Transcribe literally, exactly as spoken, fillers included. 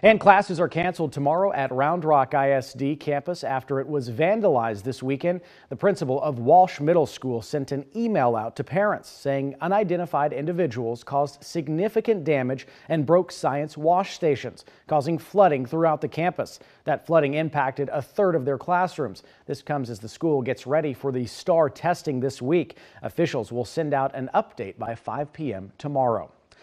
And classes are canceled tomorrow at Round Rock I S D campus after it was vandalized this weekend. The principal of Walsh Middle School sent an email out to parents saying unidentified individuals caused significant damage and broke science wash stations, causing flooding throughout the campus. That flooding impacted a third of their classrooms. This comes as the school gets ready for the STAR testing this week. Officials will send out an update by five p m tomorrow.